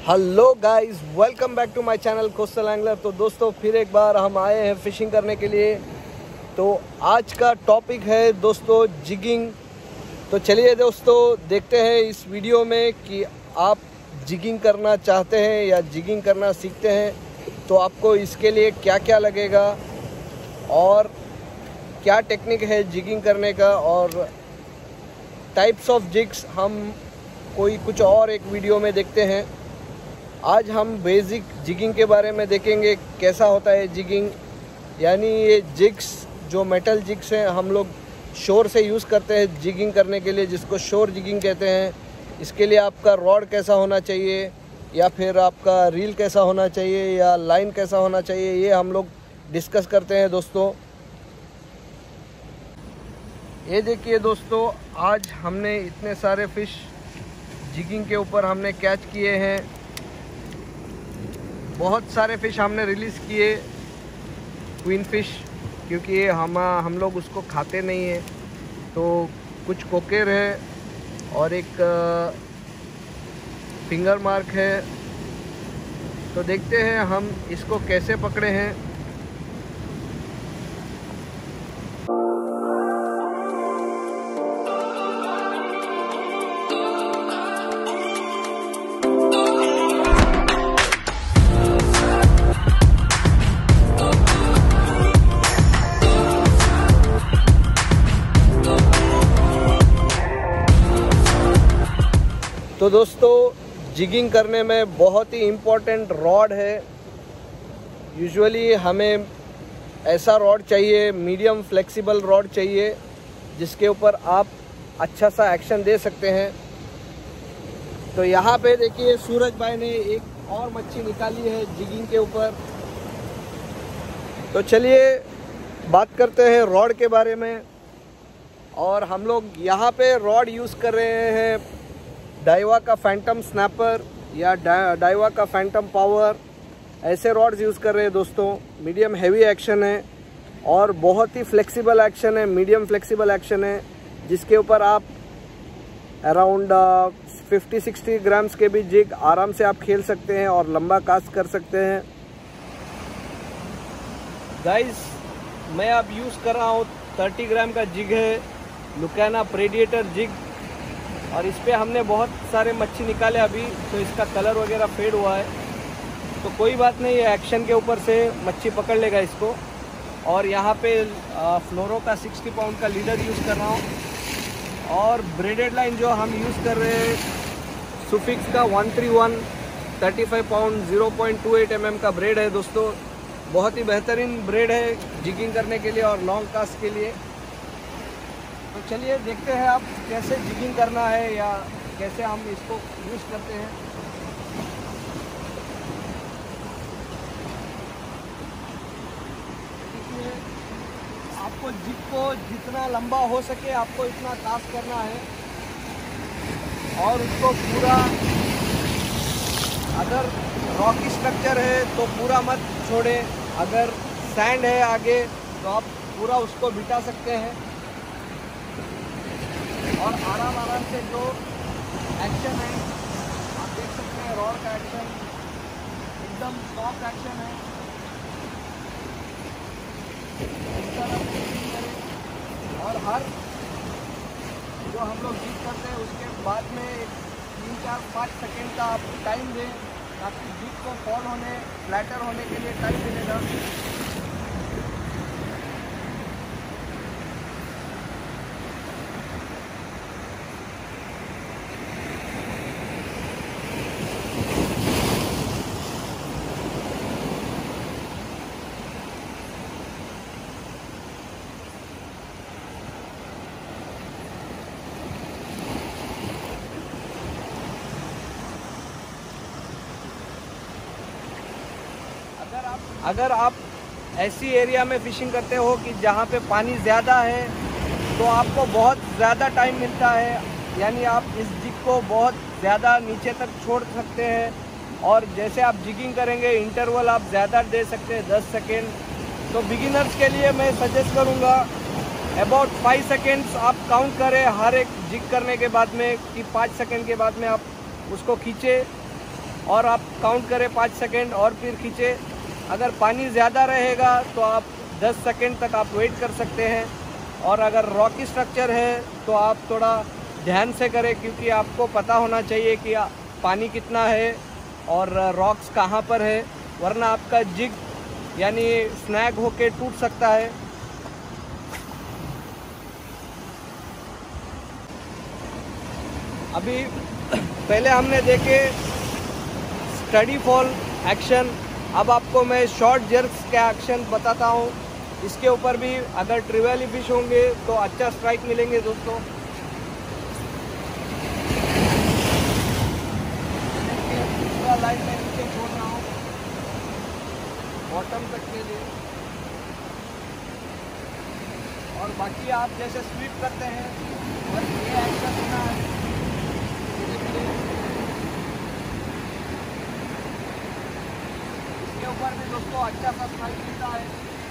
Hello guys, welcome back to my channel coastal angler. तो दोस्तों फिर एक बार हम आए हैं फिशिंग करने के लिए। तो आज का टॉपिक है दोस्तों जिगिंग। तो चलिए दोस्तों देखते हैं इस वीडियो में कि आप जिगिंग करना चाहते हैं या जिगिंग करना सीखते हैं तो आपको इसके लिए क्या क्या लगेगा और क्या टेक्निक है जिगिंग करने का, और टाइप्स ऑफ जिग्स हम कोई कुछ और एक वीडियो में देखते हैं। आज हम बेसिक जिगिंग के बारे में देखेंगे, कैसा होता है जिगिंग। यानी ये जिग्स जो मेटल जिग्स हैं हम लोग शोर से यूज़ करते हैं जिगिंग करने के लिए, जिसको शोर जिगिंग कहते हैं। इसके लिए आपका रॉड कैसा होना चाहिए या फिर आपका रील कैसा होना चाहिए या लाइन कैसा होना चाहिए, ये हम लोग डिस्कस करते हैं दोस्तों। ये देखिए दोस्तों, आज हमने इतने सारे फ़िश जिगिंग के ऊपर हमने कैच किए हैं। बहुत सारे फ़िश हमने रिलीज़ किए, क्वीन फ़िश, क्योंकि ये हम लोग उसको खाते नहीं हैं। तो कुछ कोकेर है और एक फिंगर मार्क है। तो देखते हैं हम इसको कैसे पकड़े हैं। तो दोस्तों जिगिंग करने में बहुत ही इम्पोर्टेंट रॉड है। यूजुअली हमें ऐसा रॉड चाहिए, मीडियम फ्लेक्सिबल रॉड चाहिए, जिसके ऊपर आप अच्छा सा एक्शन दे सकते हैं। तो यहाँ पे देखिए सूरज भाई ने एक और मच्छी निकाली है जिगिंग के ऊपर। तो चलिए बात करते हैं रॉड के बारे में। और हम लोग यहाँ पे रॉड यूज़ कर रहे हैं डाइवा का फैंटम स्नैपर या डाइवा का फैंटम पावर, ऐसे रॉड्स यूज़ कर रहे हैं दोस्तों। मीडियम हैवी एक्शन है और बहुत ही फ्लेक्सिबल एक्शन है, मीडियम फ्लेक्सिबल एक्शन है, जिसके ऊपर आप अराउंड 50-60 ग्राम्स के भी जिग आराम से आप खेल सकते हैं और लंबा कास्ट कर सकते हैं। गाइस, मैं अब यूज़ कर रहा हूँ 30 ग्राम का जिग है, लुकाना प्रेडिएटर जिग। और इस पर हमने बहुत सारे मच्छी निकाले अभी, तो इसका कलर वगैरह फेड हुआ है। तो कोई बात नहीं, ये एक्शन के ऊपर से मच्छी पकड़ लेगा इसको। और यहाँ पे फ्लोरो का 60 पाउंड का लीडर यूज़ कर रहा हूँ। और ब्रेडेड लाइन जो हम यूज़ कर रहे हैं सुफिक्स का 131 35 पाउंड 0.28 mm का ब्रेड है दोस्तों। बहुत ही बेहतरीन ब्रेड है जिगिंग करने के लिए और लॉन्ग कास्ट के लिए। तो चलिए देखते हैं आप कैसे जिगिंग करना है या कैसे हम इसको यूज़ करते हैं। देखिए, आपको जिग को जितना लंबा हो सके आपको इतना कास्ट करना है और उसको पूरा, अगर रॉकी स्ट्रक्चर है तो पूरा मत छोड़े, अगर सैंड है आगे तो आप पूरा उसको बिठा सकते हैं। और आराम से जो एक्शन है आप देख सकते हैं, रॉड का एक्शन एकदम सॉफ्ट एक्शन है। इस तरह से करें और हर जो हम लोग जिग करते हैं उसके बाद में 3-4-5 सेकेंड का आप टाइम दें, ताकि जिग को फॉल होने, फ्लैटर होने के लिए टाइम मिलेगा। अगर आप ऐसी एरिया में फ़िशिंग करते हो कि जहाँ पे पानी ज़्यादा है तो आपको बहुत ज़्यादा टाइम मिलता है, यानी आप इस जिग को बहुत ज़्यादा नीचे तक छोड़ सकते हैं। और जैसे आप जिगिंग करेंगे इंटरवल आप ज़्यादा दे सकते हैं, 10 सेकेंड। तो बिगिनर्स के लिए मैं सजेस्ट करूँगा अबाउट 5 सेकेंड्स आप काउंट करें हर एक जिग करने के बाद में, कि 5 सेकेंड के बाद में आप उसको खींचे और आप काउंट करें 5 सेकंड और फिर खींचे। अगर पानी ज़्यादा रहेगा तो आप 10 सेकंड तक आप वेट कर सकते हैं। और अगर रॉकी स्ट्रक्चर है तो आप थोड़ा ध्यान से करें, क्योंकि आपको पता होना चाहिए कि पानी कितना है और रॉक्स कहाँ पर है, वरना आपका जिग यानी स्नैग होके टूट सकता है। अभी पहले हमने देखे स्टडी फॉल एक्शन, अब आपको मैं शॉर्ट जर्क्स के एक्शन बताता हूँ। इसके ऊपर भी अगर ट्रिवेली फिश होंगे तो अच्छा स्ट्राइक मिलेंगे दोस्तों। पूरा लाइन में नीचे छोड़ रहा हूँ बॉटम तक के लिए, और बाकी आप जैसे स्वीप करते हैं बस ये एक्शन होना है। इसके ऊपर भी दोस्तों अच्छा सा स्ट्राइक मिलता है।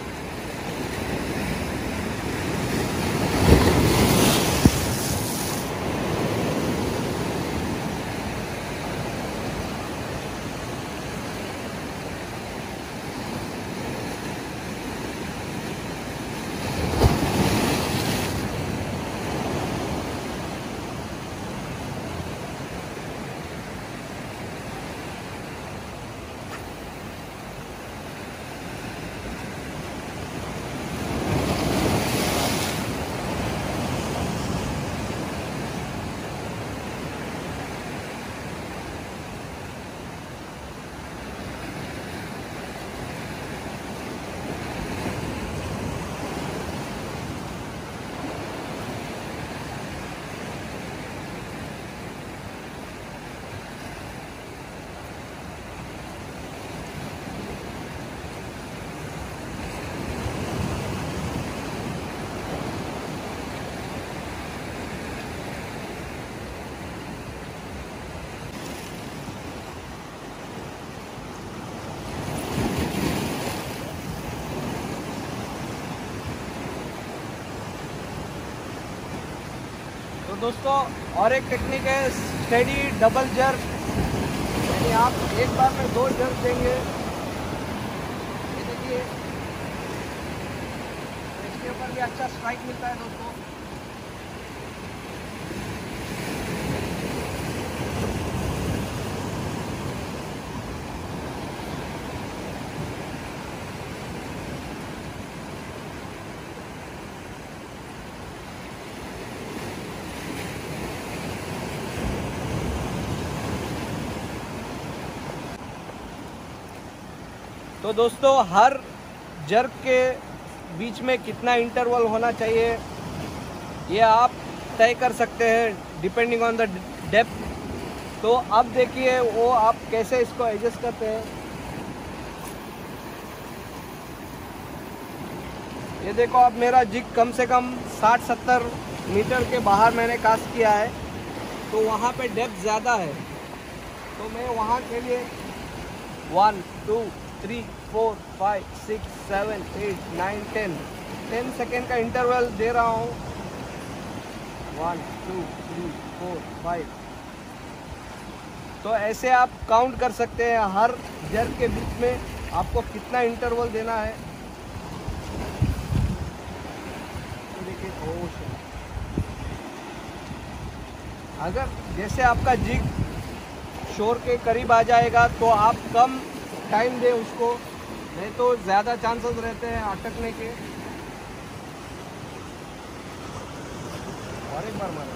तो दोस्तों और एक टेक्निक है स्टेडी डबल जर्क, यानी आप एक बार में 2 जर्क देंगे। ये देखिए इसके ऊपर भी अच्छा स्ट्राइक मिलता है दोस्तों। तो दोस्तों हर जर्क के बीच में कितना इंटरवल होना चाहिए ये आप तय कर सकते हैं डिपेंडिंग ऑन द डेप्थ। तो अब देखिए वो आप कैसे इसको एडजस्ट करते हैं। ये देखो अब मेरा जिग कम से कम 60-70 मीटर के बाहर मैंने कास्ट किया है, तो वहाँ पे डेप्थ ज़्यादा है, तो मैं वहाँ के लिए 1 2 3 4 5 6 7 8 9 10 सेकेंड का इंटरवल दे रहा हूँ। 1 2 3 4 5। तो ऐसे आप काउंट कर सकते हैं हर जर्क के बीच में आपको कितना इंटरवल देना है। देखिए अगर जैसे आपका जिग शोर के करीब आ जाएगा तो आप कम टाइम दें उसको, नहीं तो ज़्यादा चांसेस रहते हैं अटकने के। और एक बार मारो।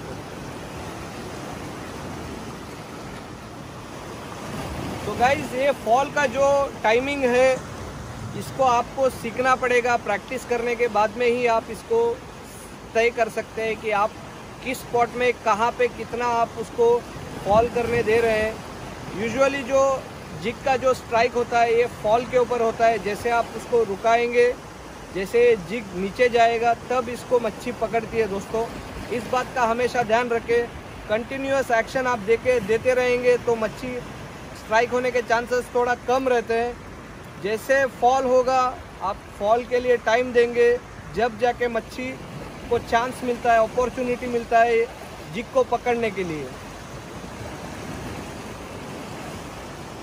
तो गाइस ये फॉल का जो टाइमिंग है इसको आपको सीखना पड़ेगा। प्रैक्टिस करने के बाद में ही आप इसको तय कर सकते हैं कि आप किस स्पॉट में कहाँ पे कितना आप उसको फॉल करने दे रहे हैं। यूजुअली जो जिग का जो स्ट्राइक होता है ये फॉल के ऊपर होता है। जैसे आप उसको रुकाएंगे, जैसे जिग नीचे जाएगा तब इसको मच्छी पकड़ती है दोस्तों। इस बात का हमेशा ध्यान रखें। कंटिन्यूअस एक्शन आप देते रहेंगे तो मच्छी स्ट्राइक होने के चांसेस थोड़ा कम रहते हैं। जैसे फॉल होगा आप फॉल के लिए टाइम देंगे, जब जाके मच्छी को चांस मिलता है, अपॉर्चुनिटी मिलता है जिग को पकड़ने के लिए।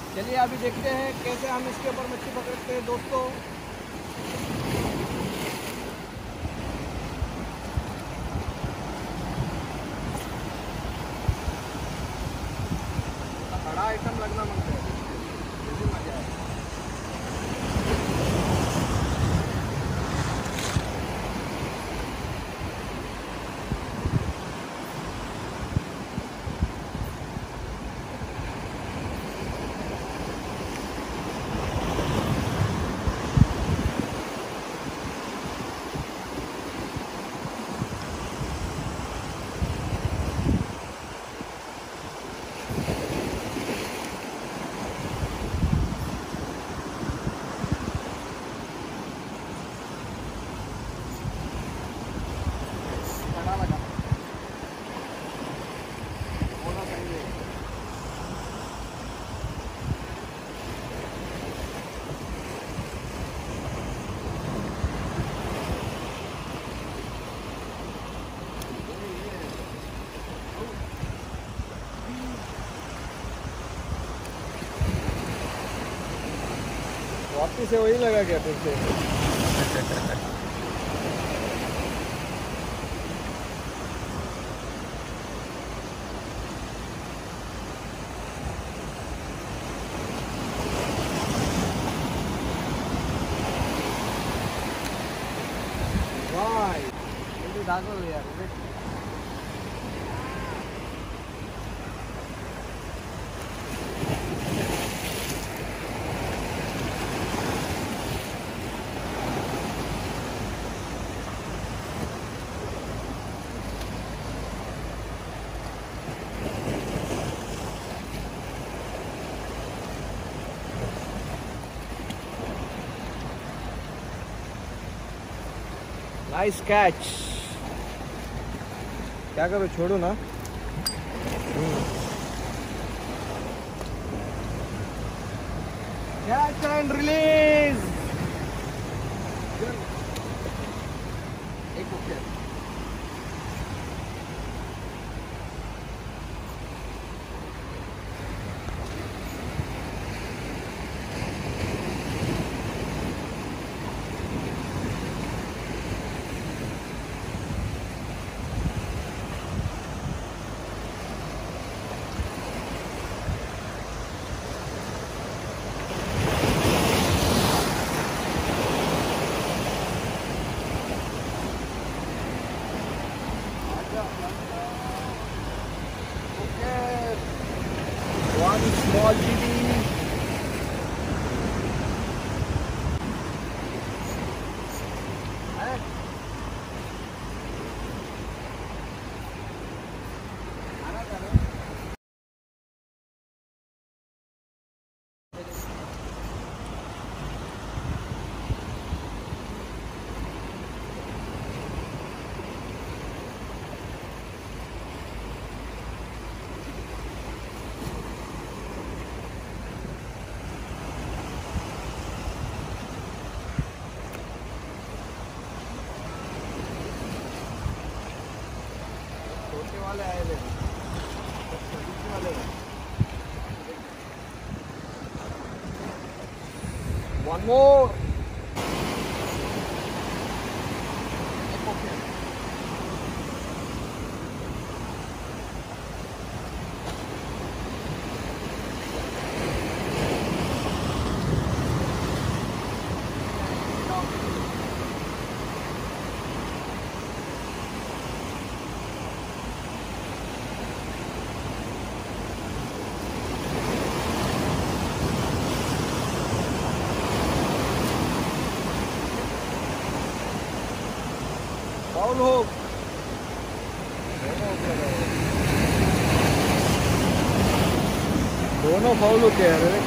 चलिए अभी देखते हैं कैसे हम इसके ऊपर मच्छी पकड़ते हैं दोस्तों। बड़ा आइटम लगना मांगता है, जल्दी मजा आए। वापस से वही लगा क्या फिर से? वाह जल्दी दागो यार। Nice catch. क्या करो, छोड़ो ना। Catch and release. एक ओके। One small GB. वाले आए थे वाले। One more. फाउल हो, दोनों फाउल होते हैं। अरे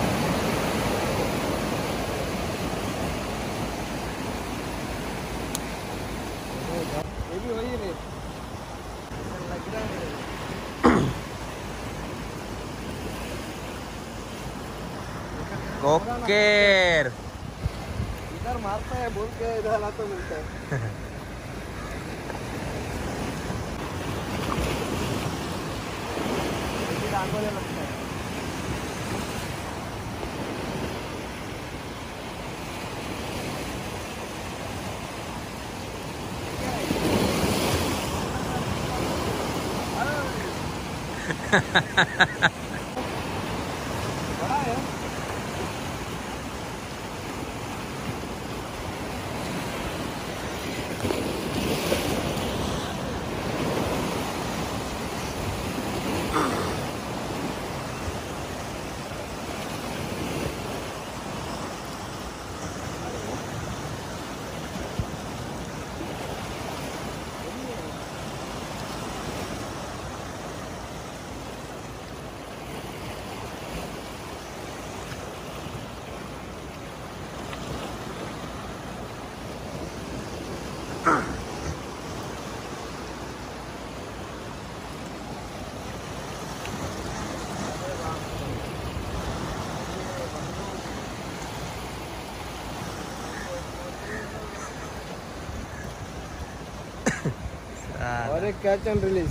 ये भी वही रे लग रहा है। कोकेर इधर मारता है बोल के इधर तो मिलता है। लगता है बड़ा है। और एक कैच एंड रिलीज।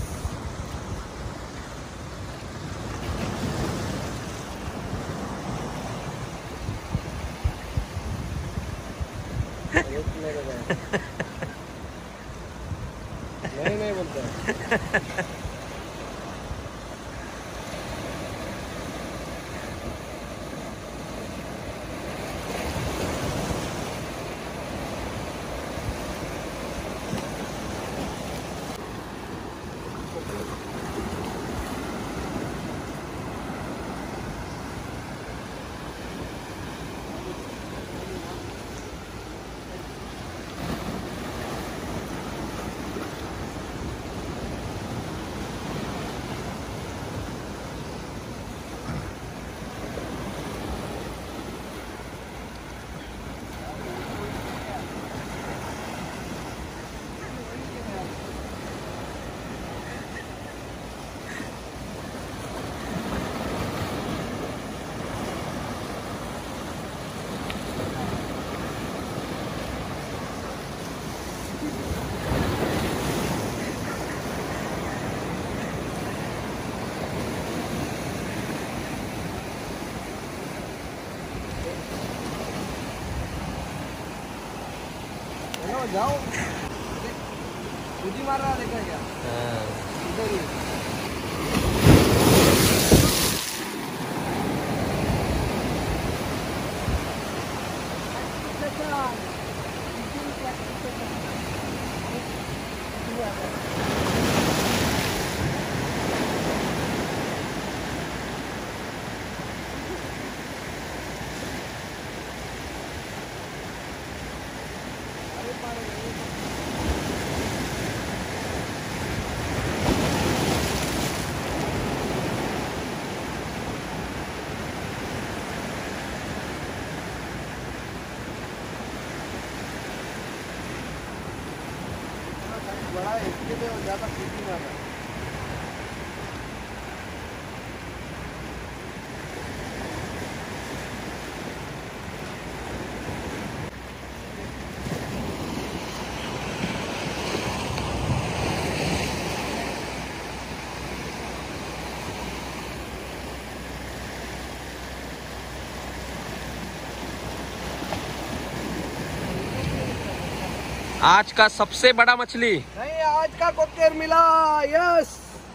नहीं बोलता। जाओ, मार रहा देखा क्या? इधर ही। बड़ा है, इसके लिए ज़्यादा खुशी ना है। आज का सबसे बड़ा मछली नहीं, आज का कोकेर मिला। यस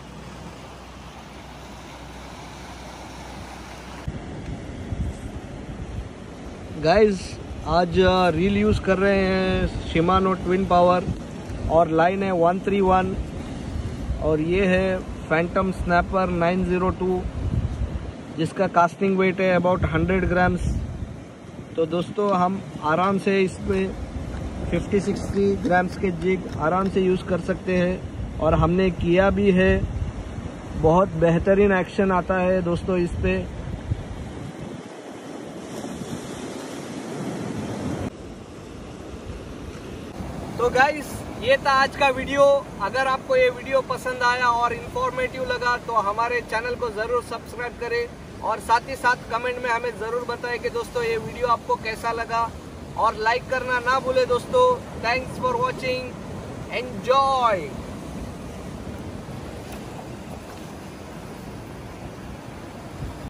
गाइस, आज रील यूज कर रहे हैं शिमानो ट्विन पावर और लाइन है 131 और ये है फैंटम स्नैपर 902 जिसका कास्टिंग वेट है अबाउट 100 ग्राम्स। तो दोस्तों हम आराम से इसमें 50-60 ग्राम्स के जिग आराम से यूज़ कर सकते हैं और हमने किया भी है। बहुत बेहतरीन एक्शन आता है दोस्तों इस पे। तो गाइस, ये था आज का वीडियो। अगर आपको ये वीडियो पसंद आया और इन्फॉर्मेटिव लगा तो हमारे चैनल को ज़रूर सब्सक्राइब करें और साथ ही साथ कमेंट में हमें ज़रूर बताएं कि दोस्तों ये वीडियो आपको कैसा लगा और लाइक करना ना भूले दोस्तों। Thanks for watching, enjoy.